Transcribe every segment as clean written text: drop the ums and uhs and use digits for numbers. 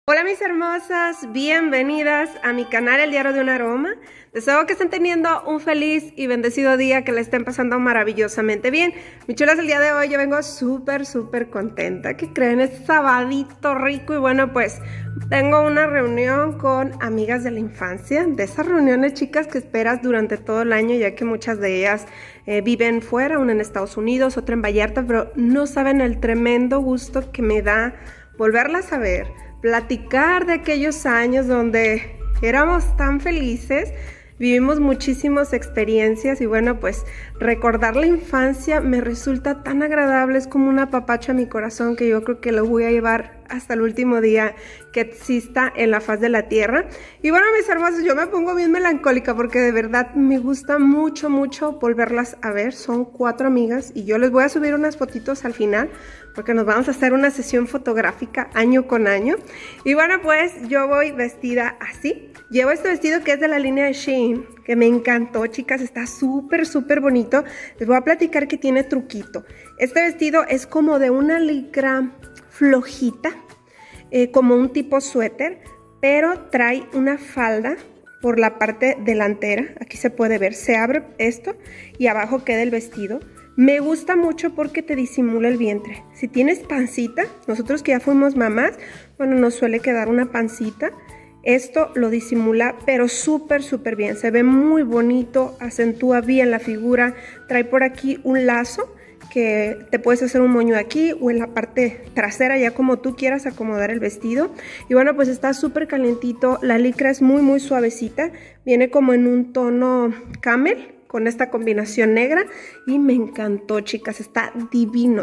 Hola mis hermosas, bienvenidas a mi canal El Diario de un Aroma. Deseo que estén teniendo un feliz y bendecido día, que le estén pasando maravillosamente bien. Mis chulas, el día de hoy yo vengo súper contenta. ¿Qué creen? Es sabadito rico y bueno, pues tengo una reunión con amigas de la infancia. De esas reuniones, chicas, que esperas durante todo el año, ya que muchas de ellas viven fuera, una en Estados Unidos, otra en Vallarta, pero no saben el tremendo gusto que me da volverlas a ver. Platicar de aquellos años donde éramos tan felices, vivimos muchísimas experiencias y bueno, pues recordar la infancia me resulta tan agradable, es como un apapacho a mi corazón que yo creo que lo voy a llevar hasta el último día que exista en la faz de la tierra. Y bueno, mis hermosos, yo me pongo bien melancólica porque de verdad me gusta mucho volverlas a ver. Son 4 amigas y yo les voy a subir unas fotitos al final porque nos vamos a hacer una sesión fotográfica año con año. Y bueno, pues yo voy vestida así. Llevo este vestido que es de la línea de Shein, que me encantó, chicas, está súper bonito. Les voy a platicar que tiene truquito. Este vestido es como de una licra flojita, como un tipo suéter, pero trae una falda por la parte delantera. Aquí se puede ver, se abre esto y abajo queda el vestido. Me gusta mucho porque te disimula el vientre. Si tienes pancita, nosotros que ya fuimos mamás, bueno, nos suele quedar una pancita. Esto lo disimula, pero súper bien. Se ve muy bonito, acentúa bien la figura. Trae por aquí un lazo que te puedes hacer un moño aquí o en la parte trasera, ya como tú quieras acomodar el vestido. Y bueno, pues está súper calientito. La licra es muy suavecita. Viene como en un tono camel, con esta combinación negra y me encantó, chicas, está divino.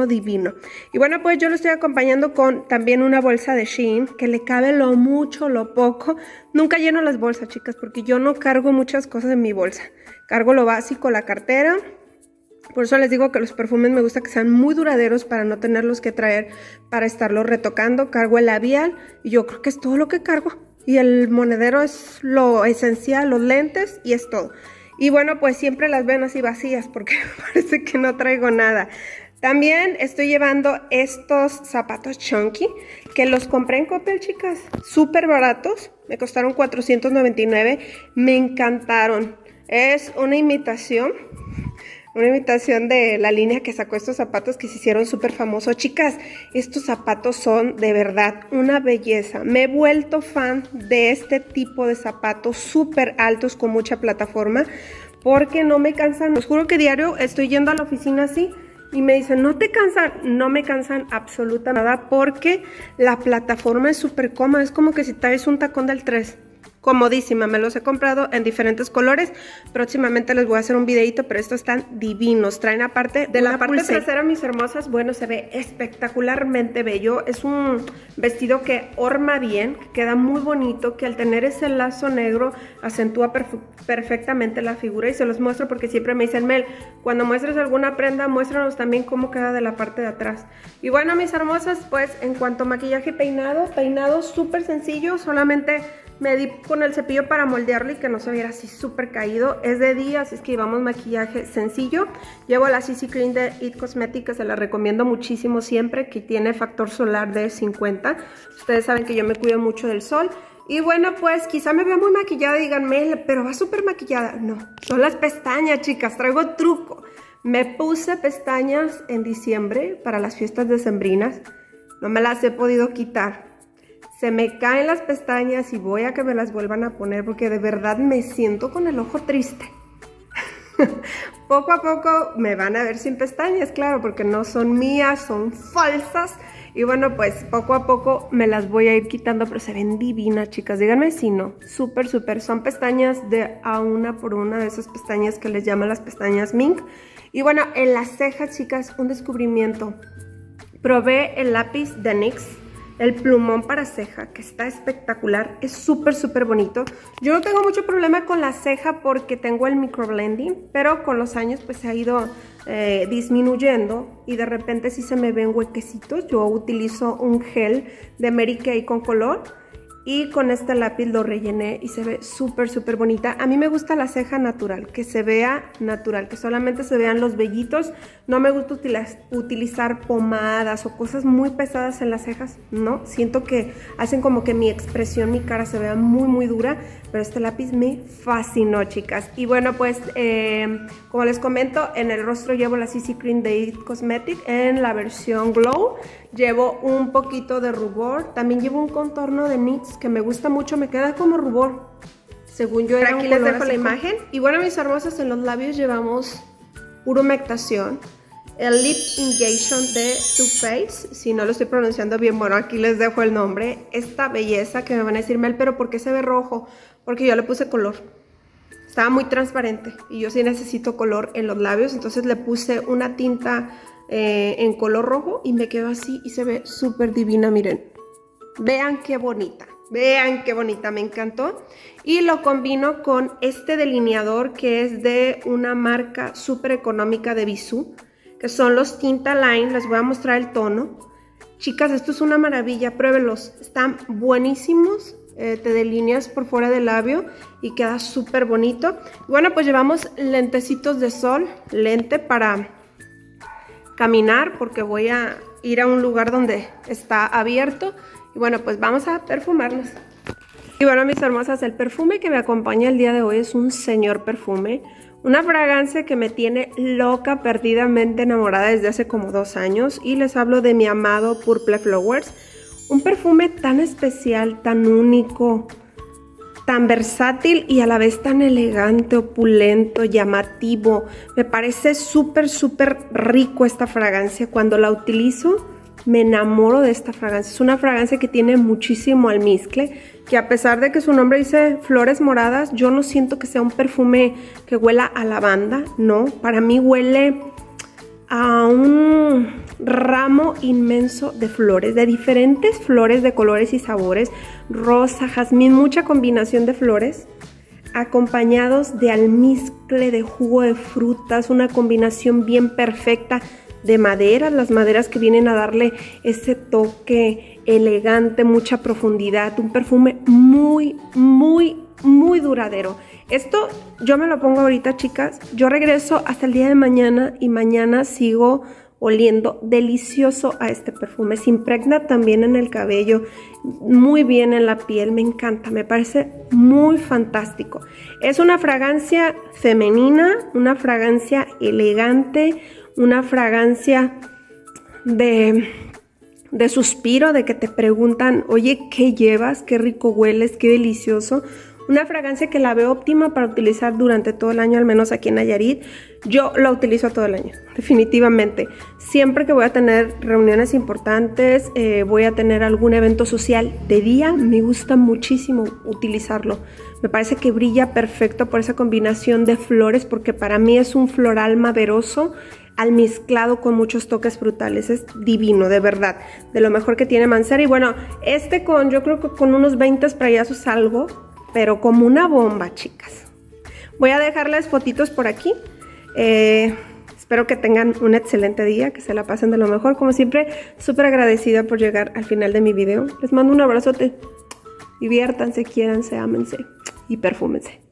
Y bueno, pues yo lo estoy acompañando con también una bolsa de Shein que le cabe lo mucho, lo poco. Nunca lleno las bolsas, chicas, porque yo no cargo muchas cosas en mi bolsa. Cargo lo básico, la cartera. Por eso les digo que los perfumes me gusta que sean muy duraderos para no tenerlos que traer para estarlos retocando. Cargo el labial y yo creo que es todo lo que cargo. Y el monedero es lo esencial, los lentes y es todo. Y bueno, pues siempre las ven así vacías porque parece que no traigo nada. También estoy llevando estos zapatos chunky que los compré en Coppel, chicas. Súper baratos. Me costaron $499. Me encantaron. Es una imitación de la línea que sacó estos zapatos que se hicieron súper famosos. Chicas, estos zapatos son de verdad una belleza. Me he vuelto fan de este tipo de zapatos súper altos con mucha plataforma porque no me cansan. Os juro que diario estoy yendo a la oficina así y me dicen, ¿no te cansan? No me cansan absolutamente nada porque la plataforma es súper cómoda. Es como que si traes un tacón del 3. Comodísima, me los he comprado en diferentes colores. Próximamente les voy a hacer un videito, pero estos están divinos. Traen aparte de la parte trasera, mis hermosas, bueno, se ve espectacularmente bello. Es un vestido que horma bien, que queda muy bonito, que al tener ese lazo negro acentúa perfectamente la figura. Y se los muestro porque siempre me dicen, Mel, cuando muestres alguna prenda, muéstranos también cómo queda de la parte de atrás. Y bueno, mis hermosas, pues en cuanto a maquillaje y peinado súper sencillo, solamente me di con el cepillo para moldearlo y que no se viera así súper caído. Es de día, así es que llevamos maquillaje sencillo. Llevo la CC Cream de It Cosmetics, que se la recomiendo muchísimo siempre, que tiene factor solar de 50. Ustedes saben que yo me cuido mucho del sol. Y bueno, pues quizá me vea muy maquillada y díganme, pero va súper maquillada. No, son las pestañas, chicas, traigo truco. Me puse pestañas en diciembre para las fiestas decembrinas. No me las he podido quitar. Se me caen las pestañas y voy a que me las vuelvan a poner porque de verdad me siento con el ojo triste. Poco a poco me van a ver sin pestañas, claro, porque no son mías, son falsas. Y bueno, pues poco a poco me las voy a ir quitando, pero se ven divinas, chicas. Díganme si no, súper. Son pestañas de a una por una, de esas pestañas que les llaman las pestañas mink. Y bueno, en las cejas, chicas, un descubrimiento. Probé el lápiz de NYX, el plumón para ceja, que está espectacular, es súper bonito. Yo no tengo mucho problema con la ceja porque tengo el microblending, pero con los años pues se ha ido disminuyendo y de repente sí se me ven huequecitos. Yo utilizo un gel de Mary Kay con color Y con este lápiz lo rellené y se ve súper, súper bonita. A mí me gusta la ceja natural, que se vea natural, que solamente se vean los vellitos. No me gusta utilizar pomadas o cosas muy pesadas en las cejas, no. Siento que hacen como que mi expresión, mi cara se vea muy, muy dura. Pero este lápiz me fascinó, chicas. Y bueno, pues, como les comento, en el rostro llevo la CC Cream de It Cosmetic en la versión Glow. Llevo un poquito de rubor. También llevo un contorno de NYX que me gusta mucho. Me queda como rubor. Según yo era aquí les dejo la imagen. Y bueno, mis hermosas, en los labios llevamos pura humectación. El Lip Injection de Too Faced. Si no lo estoy pronunciando bien, bueno, aquí les dejo el nombre. Esta belleza que me van a decir, Mel, pero ¿por qué se ve rojo? Porque yo le puse color. Estaba muy transparente y yo sí necesito color en los labios. Entonces le puse una tinta en color rojo y me quedó así y se ve súper divina, miren. Vean qué bonita, me encantó. Y lo combino con este delineador que es de una marca súper económica de Bisú, que son los Tinta Line. Les voy a mostrar el tono. Chicas, esto es una maravilla, pruébenlos, están buenísimos. Te delineas por fuera del labio y queda súper bonito. Bueno, pues llevamos lentecitos de sol, lente para caminar porque voy a ir a un lugar donde está abierto. Y bueno, pues vamos a perfumarnos. Y bueno, mis hermosas, el perfume que me acompaña el día de hoy es un señor perfume. Una fragancia que me tiene loca, perdidamente enamorada desde hace como 2 años. Y les hablo de mi amado Purple Flowers. Un perfume tan especial, tan único, tan versátil y a la vez tan elegante, opulento, llamativo. Me parece súper, súper rico esta fragancia. Cuando la utilizo, me enamoro de esta fragancia. Es una fragancia que tiene muchísimo almizcle, que a pesar de que su nombre dice flores moradas, yo no siento que sea un perfume que huela a lavanda, no. Para mí huele a un ramo inmenso de flores, de diferentes flores de colores y sabores, rosa, jazmín, mucha combinación de flores, acompañados de almizcle, de jugo de frutas, una combinación bien perfecta de maderas, las maderas que vienen a darle ese toque elegante, mucha profundidad, un perfume muy, muy, muy duradero. Esto yo me lo pongo ahorita, chicas, yo regreso hasta el día de mañana y mañana sigo oliendo delicioso a este perfume. Se impregna también en el cabello, muy bien en la piel, me encanta, me parece muy fantástico. Es una fragancia femenina, una fragancia elegante, una fragancia de suspiro, de que te preguntan, oye, ¿qué llevas? Qué rico hueles, qué delicioso. Una fragancia que la veo óptima para utilizar durante todo el año, al menos aquí en Nayarit. Yo la utilizo todo el año, definitivamente. Siempre que voy a tener reuniones importantes, voy a tener algún evento social de día, me gusta muchísimo utilizarlo. Me parece que brilla perfecto por esa combinación de flores, porque para mí es un floral maderoso almizclado con muchos toques frutales. Es divino, de verdad, de lo mejor que tiene Mancera. Y bueno, yo creo que con unos 20 sprayazos salgo, pero como una bomba, chicas. Voy a dejarles fotitos por aquí. Espero que tengan un excelente día, que se la pasen de lo mejor. Como siempre, súper agradecida por llegar al final de mi video. Les mando un abrazote. Diviértanse, quiéranse, ámense y perfúmense.